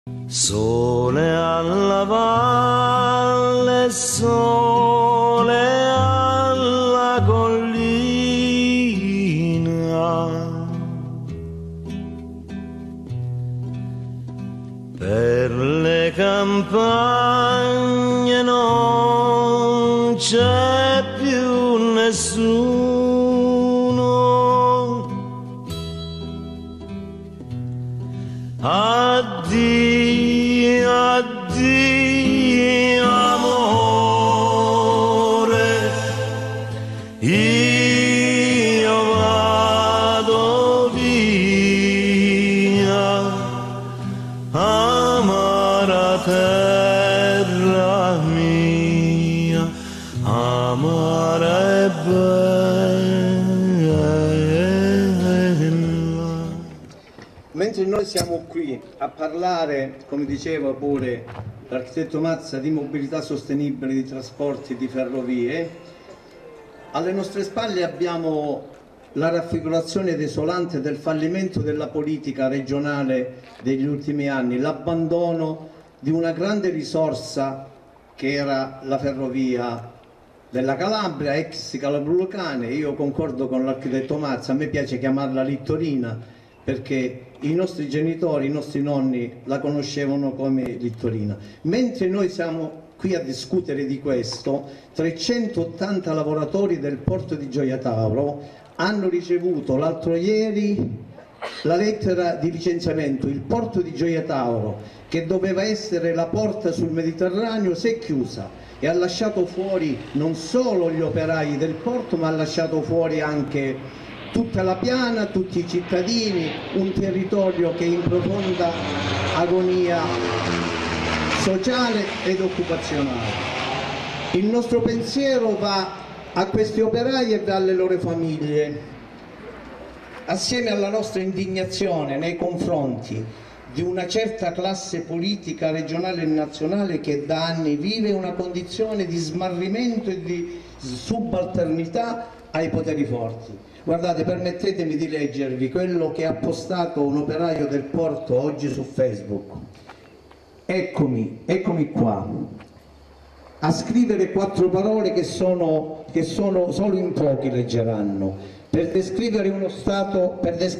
Sole alla valle, sole alla collina, per le campagne non c'è più nessuno. Addio, addio amore, io vado via, amara terra mia, amara e bella. Mentre noi siamo qui a parlare, come diceva pure l'architetto Mazza, di mobilità sostenibile, di trasporti, di ferrovie, alle nostre spalle abbiamo la raffigurazione desolante del fallimento della politica regionale degli ultimi anni, l'abbandono di una grande risorsa che era la ferrovia della Calabria, ex Calabrulcane. Io concordo con l'architetto Mazza, a me piace chiamarla Littorina, perché i nostri genitori, i nostri nonni la conoscevano come Littorina. Mentre noi siamo qui a discutere di questo, 380 lavoratori del porto di Gioia Tauro hanno ricevuto l'altro ieri la lettera di licenziamento. Il porto di Gioia Tauro, che doveva essere la porta sul Mediterraneo, si è chiusa e ha lasciato fuori non solo gli operai del porto, ma ha lasciato fuori anche tutta la piana, tutti i cittadini, un territorio che è in profonda agonia sociale ed occupazionale. Il nostro pensiero va a questi operai e alle loro famiglie, assieme alla nostra indignazione nei confronti di una certa classe politica regionale e nazionale che da anni vive una condizione di smarrimento e di subalternità ai poteri forti. Guardate, permettetemi di leggervi quello che ha postato un operaio del porto oggi su Facebook. Eccomi qua a scrivere 4 parole che solo in pochi leggeranno, per descrivere uno stato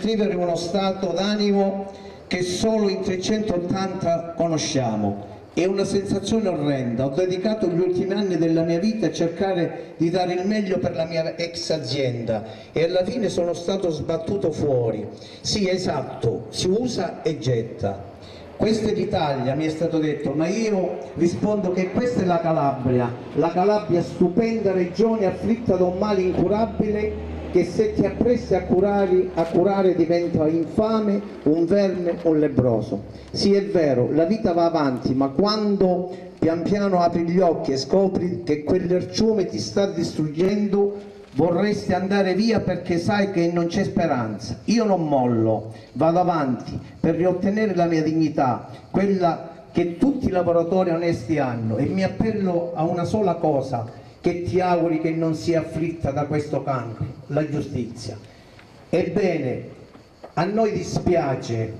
d'animo che solo in 380 conosciamo. È una sensazione orrenda. Ho dedicato gli ultimi anni della mia vita a cercare di dare il meglio per la mia ex azienda e alla fine sono stato sbattuto fuori. Sì, esatto, si usa e getta. Questa è l'Italia, mi è stato detto, ma io rispondo che questa è la Calabria stupenda regione afflitta da un male incurabile che se ti appressi a curare diventa infame, un verme, un lebbroso. Sì, è vero, la vita va avanti, ma quando pian piano apri gli occhi e scopri che quell'erciume ti sta distruggendo, vorresti andare via perché sai che non c'è speranza. Io non mollo, vado avanti per riottenere la mia dignità, quella che tutti i lavoratori onesti hanno, e mi appello a una sola cosa, che ti auguri che non sia afflitta da questo cancro, la giustizia. Ebbene, a noi dispiace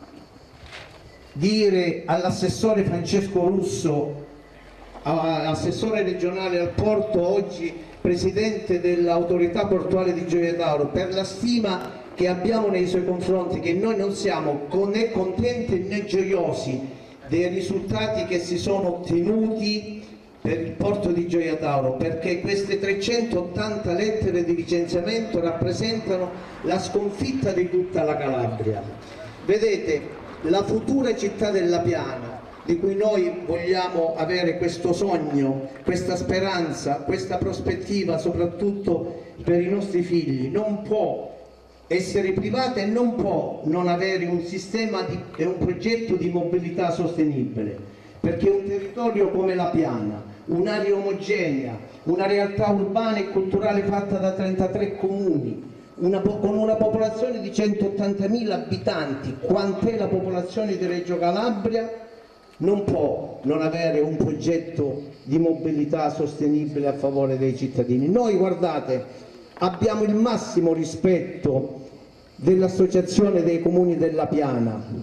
dire all'assessore Francesco Russo, assessore regionale al porto, oggi presidente dell'autorità portuale di Gioia Tauro, per la stima che abbiamo nei suoi confronti, che noi non siamo né contenti né gioiosi dei risultati che si sono ottenuti per il porto di Gioia Tauro, perché queste 380 lettere di licenziamento rappresentano la sconfitta di tutta la Calabria. Vedete, la futura città della Piana, di cui noi vogliamo avere questo sogno, questa speranza, questa prospettiva, soprattutto per i nostri figli, non può essere privata e non può non avere un sistema e un progetto di mobilità sostenibile, perché un territorio come la Piana, un'area omogenea, una realtà urbana e culturale fatta da 33 comuni, con una popolazione di 180.000 abitanti, quant'è la popolazione di Reggio Calabria, non può non avere un progetto di mobilità sostenibile a favore dei cittadini. Noi, guardate, abbiamo il massimo rispetto dell'Associazione dei Comuni della Piana,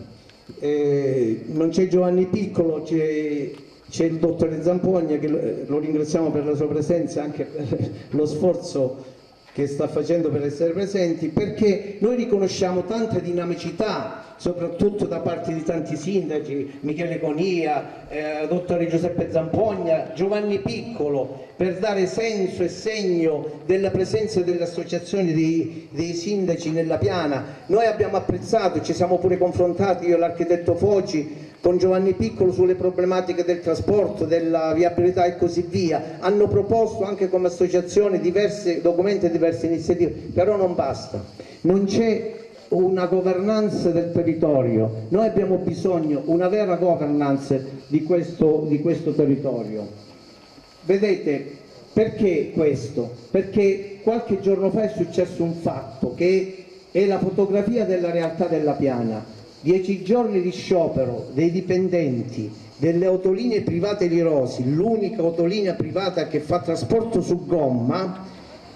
Non c'è Giovanni Piccolo, c'è il dottore Zampogna, che lo ringraziamo per la sua presenza, anche per lo sforzo che sta facendo per essere presenti, perché noi riconosciamo tanta dinamicità, soprattutto da parte di tanti sindaci, Michele Conia, dottore Giuseppe Zampogna, Giovanni Piccolo, per dare senso e segno della presenza delle associazioni dei sindaci nella piana. Noi abbiamo apprezzato, ci siamo pure confrontati, io e l'architetto Foggi, con Giovanni Piccolo sulle problematiche del trasporto, della viabilità e così via. Hanno proposto anche come associazione diversi documenti e diverse iniziative, però non basta, non c'è una governance del territorio. Noi abbiamo bisogno di una vera governance di questo territorio. Vedete, perché questo? Perché qualche giorno fa è successo un fatto che è la fotografia della realtà della piana. 10 giorni di sciopero dei dipendenti delle autolinee private Lirosi, l'unica autolinea privata che fa trasporto su gomma,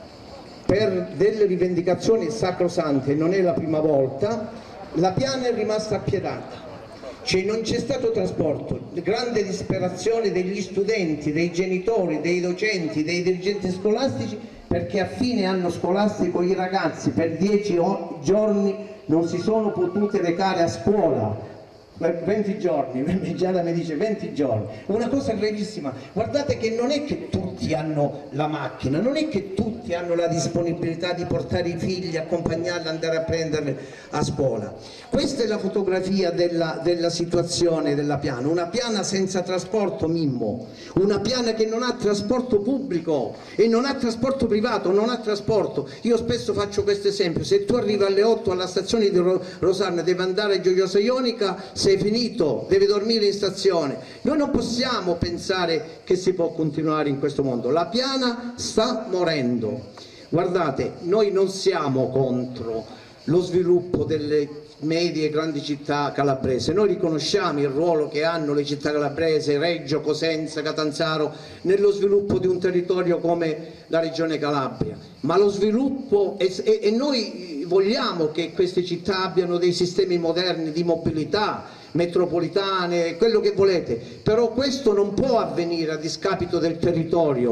per delle rivendicazioni sacrosante, non è la prima volta, la piana è rimasta appiedata, cioè non c'è stato trasporto. Grande disperazione degli studenti, dei genitori, dei docenti, dei dirigenti scolastici, perché a fine anno scolastico i ragazzi per 10 giorni non si sono potute recare a scuola. 20 giorni, Giada mi dice 20 giorni, una cosa gravissima. Guardate che non è che tutti hanno la macchina, non è che tutti hanno la disponibilità di portare i figli, accompagnarli, andare a prenderli a scuola. Questa è la fotografia della situazione della piana, una piana senza trasporto, Mimmo, una piana che non ha trasporto pubblico e non ha trasporto privato, non ha trasporto. Io spesso faccio questo esempio: se tu arrivi alle 8 alla stazione di Rosarno e devi andare a Gioiosa Ionica, sei finito, devi dormire in stazione. Noi non possiamo pensare che si può continuare in questo mondo. La piana sta morendo. Guardate, noi non siamo contro lo sviluppo delle medie e grandi città calabrese, noi riconosciamo il ruolo che hanno le città calabrese, Reggio, Cosenza, Catanzaro, nello sviluppo di un territorio come la regione Calabria, ma lo sviluppo e noi vogliamo che queste città abbiano dei sistemi moderni di mobilità, metropolitane, quello che volete, però questo non può avvenire a discapito del territorio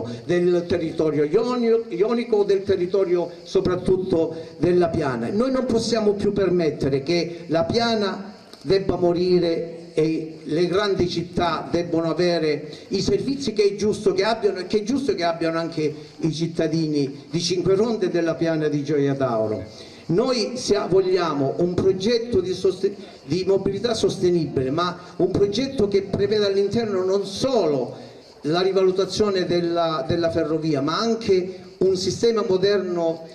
ionico o del territorio soprattutto della piana. Noi non possiamo più permettere che la piana debba morire e le grandi città debbano avere i servizi che è giusto che abbiano, e che è giusto che abbiano anche i cittadini di Cinqueronte e della piana di Gioia Tauro. Noi vogliamo un progetto di mobilità sostenibile, ma un progetto che preveda all'interno non solo la rivalutazione della ferrovia, ma anche un sistema moderno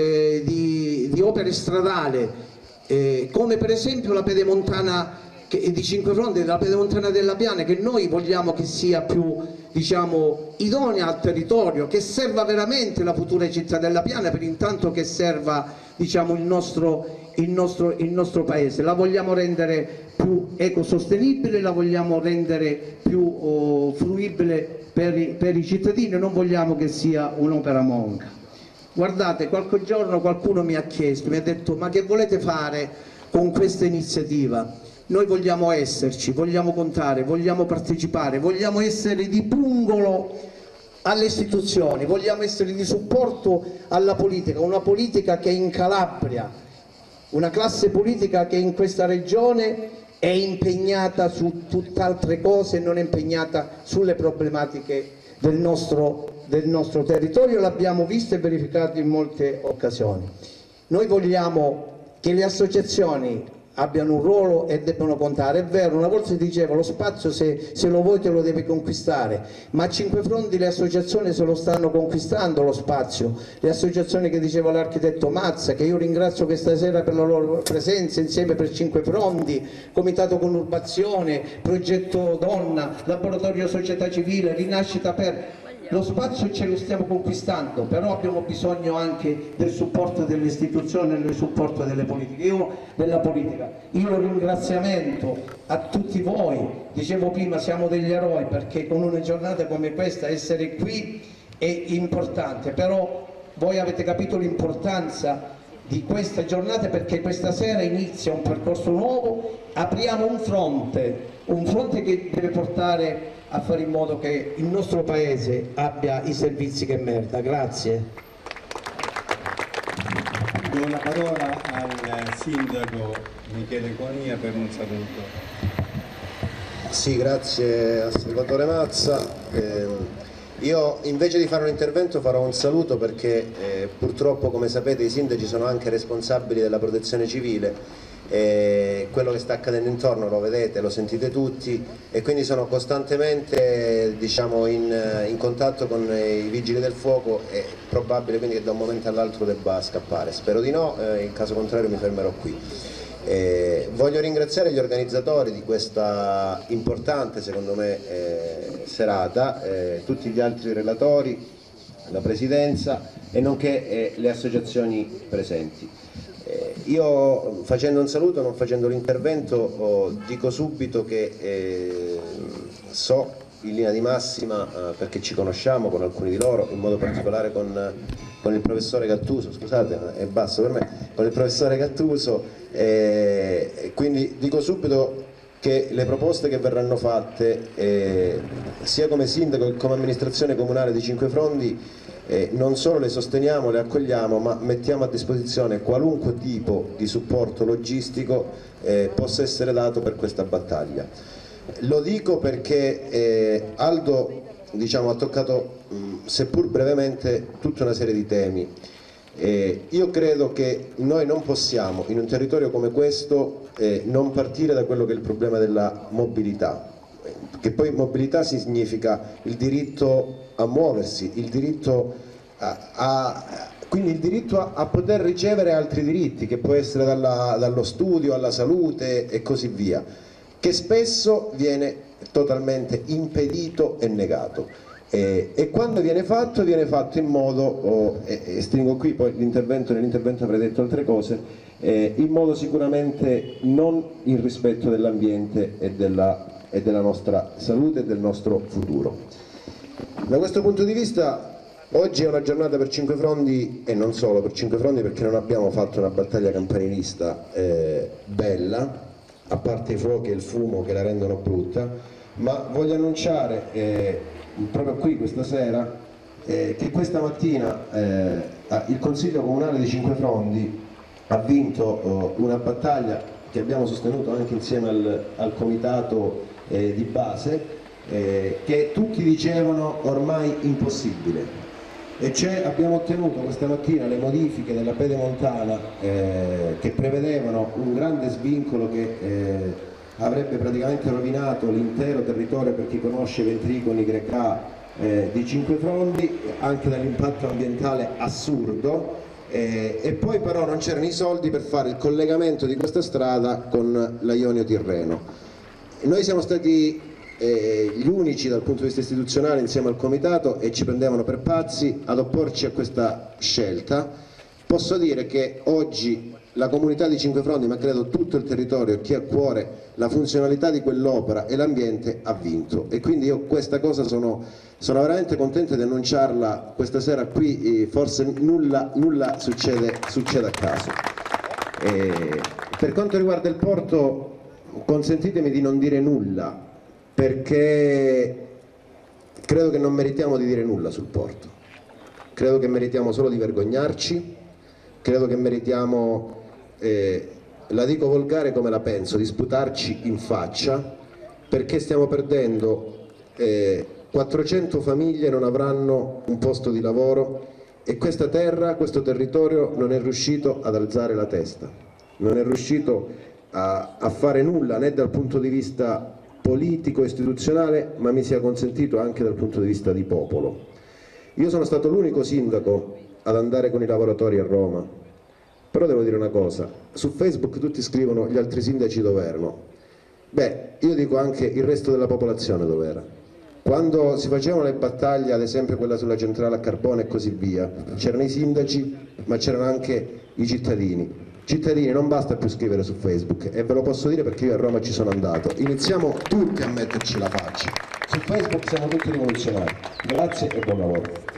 di opere stradali, come per esempio la pedemontana di Cinqueronte, la pedemontana della Piana, che noi vogliamo che sia più, diciamo, idonea al territorio, che serva veramente la futura città della Piana, per intanto che serva, diciamo, il nostro paese. La vogliamo rendere più ecosostenibile, la vogliamo rendere più fruibile per i cittadini, non vogliamo che sia un'opera monca. Guardate, qualche giorno qualcuno mi ha chiesto, mi ha detto: ma che volete fare con questa iniziativa? Noi vogliamo esserci, vogliamo contare, vogliamo partecipare, vogliamo essere di pungolo alle istituzioni, vogliamo essere di supporto alla politica, una politica che è in Calabria, una classe politica che in questa regione è impegnata su tutt'altre cose e non è impegnata sulle problematiche del nostro territorio. L'abbiamo visto e verificato in molte occasioni. Noi vogliamo che le associazioni abbiano un ruolo e debbano contare. È vero, una volta si diceva lo spazio se lo vuoi te lo devi conquistare, ma a Cinquefronti le associazioni se lo stanno conquistando lo spazio. Le associazioni che diceva l'architetto Mazza, che io ringrazio questa sera per la loro presenza, insieme per Cinquefronti, Comitato Conurbazione, Progetto Donna, Laboratorio Società Civile, Rinascita per... Lo spazio ce lo stiamo conquistando, però abbiamo bisogno anche del supporto delle istituzioni e del supporto della politica. Io un ringraziamento a tutti voi, dicevo prima siamo degli eroi, perché con una giornata come questa essere qui è importante, però voi avete capito l'importanza di queste giornate, perché questa sera inizia un percorso nuovo, apriamo un fronte che deve portare a fare in modo che il nostro paese abbia i servizi che merita. Grazie. Do la parola al sindaco Michele Conia per un saluto. Sì, grazie a Salvatore Mazza. Io invece di fare un intervento farò un saluto perché purtroppo, come sapete, i sindaci sono anche responsabili della protezione civile. Quello che sta accadendo intorno lo vedete, lo sentite tutti, e quindi sono costantemente, diciamo, in contatto con i vigili del fuoco. È probabile quindi che da un momento all'altro debba scappare. Spero di no, in caso contrario mi fermerò qui. Voglio ringraziare gli organizzatori di questa importante, secondo me, serata, tutti gli altri relatori, la Presidenza e nonché le associazioni presenti. Io, facendo un saluto, non facendo l'intervento, dico subito che so in linea di massima, perché ci conosciamo con alcuni di loro, in modo particolare con il professore Gattuso, scusate è basso per me, con il professore Gattuso, quindi dico subito che le proposte che verranno fatte, sia come sindaco che come amministrazione comunale di Cinquefrondi, non solo le sosteniamo, le accogliamo, ma mettiamo a disposizione qualunque tipo di supporto logistico possa essere dato per questa battaglia. Lo dico perché Aldo, diciamo, ha toccato, seppur brevemente, tutta una serie di temi. Io credo che noi non possiamo, in un territorio come questo, non partire da quello che è il problema della mobilità, che poi mobilità significa il diritto a muoversi, il diritto quindi il diritto a poter ricevere altri diritti, che può essere dallo studio alla salute e così via, che spesso viene totalmente impedito e negato. E quando viene fatto in modo, e stringo qui, poi nell'intervento avrei detto altre cose, in modo sicuramente non in rispetto dell'ambiente e della nostra salute e del nostro futuro. Da questo punto di vista oggi è una giornata per Cinquefrondi, e non solo per Cinquefrondi, perché non abbiamo fatto una battaglia campanilista bella, a parte i fuochi e il fumo che la rendono brutta, ma voglio annunciare proprio qui questa sera che questa mattina il Consiglio Comunale di Cinquefrondi ha vinto una battaglia che abbiamo sostenuto anche insieme al comitato di base, che tutti dicevano ormai impossibile, e cioè abbiamo ottenuto questa mattina le modifiche della pedemontana che prevedevano un grande svincolo che avrebbe praticamente rovinato l'intero territorio, per chi conosce Ventriconi, Grecà, di Cinquefrondi, anche dall'impatto ambientale assurdo, e poi però non c'erano i soldi per fare il collegamento di questa strada con la Ionio-Tirreno. Noi siamo stati gli unici dal punto di vista istituzionale, insieme al comitato, e ci prendevano per pazzi, ad opporci a questa scelta. Posso dire che oggi la comunità di Cinquefrondi, ma credo tutto il territorio e chi ha a cuore la funzionalità di quell'opera e l'ambiente, ha vinto, e quindi io questa cosa sono veramente contento di annunciarla questa sera qui. Forse nulla succede a caso. Per quanto riguarda il porto, consentitemi di non dire nulla, perché credo che non meritiamo di dire nulla sul porto, credo che meritiamo solo di vergognarci, credo che meritiamo, la dico volgare come la penso, di sputarci in faccia, perché stiamo perdendo 400 famiglie, non avranno un posto di lavoro, e questa terra, questo territorio non è riuscito ad alzare la testa, non è riuscito a fare nulla, né dal punto di vista politico, istituzionale, ma mi sia consentito anche dal punto di vista di popolo. Io sono stato l'unico sindaco ad andare con i lavoratori a Roma, però devo dire una cosa: su Facebook tutti scrivono gli altri sindaci dov'erano. Beh, io dico anche il resto della popolazione dov'era. Quando si facevano le battaglie, ad esempio quella sulla centrale a carbone e così via, c'erano i sindaci, ma c'erano anche i cittadini. Cittadini, non basta più scrivere su Facebook, e ve lo posso dire perché io a Roma ci sono andato. Iniziamo tutti a metterci la faccia. Su Facebook siamo tutti rivoluzionari. Grazie e buon lavoro.